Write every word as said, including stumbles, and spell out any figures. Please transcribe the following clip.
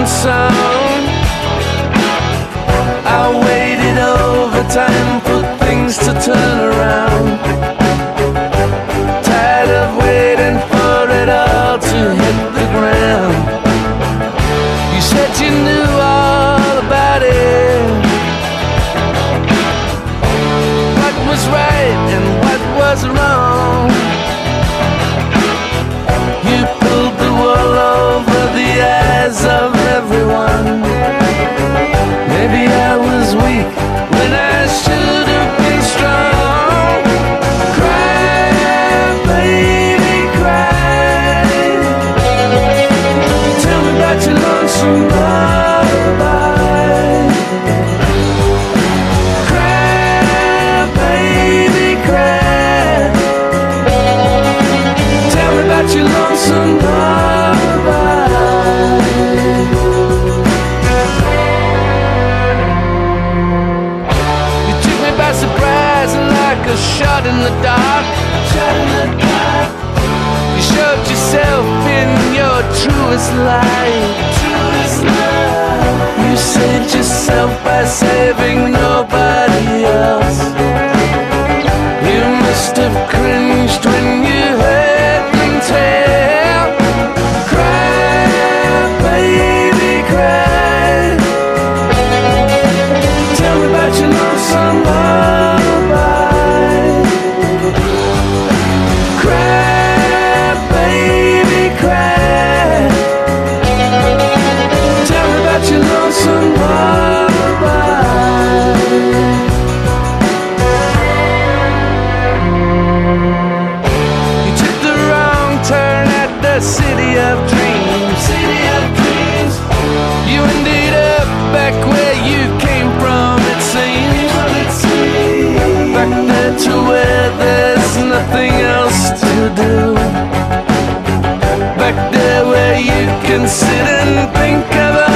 song. I waited overtime for things to turn around. Tired of waiting for it all to hit the ground. You said you knew all about it, what was right and what was wrong. You pulled the wool over the eyes of everyone. Maybe I was weak when I should have been strong. Cry, baby, cry. Tell me about your lonesome lullaby. Cry, baby, cry. Tell me about your lonesome lullaby. You took me by surprise like a shot in the dark. Shot in the dark. You showed yourself in your truest light. Truest light. You saved yourself by saving nobody else. You must have cringed when you heard them tell. Cry, baby, cry. Tell me about your lonesome lullaby. Cry, baby, cry. Tell me about your lonesome lullaby. You took the wrong turn at the city of dreams. City of dreams. You ended up back where you came from, it seems. Back there to where there's nothing else to do. Back there where you can sit and think of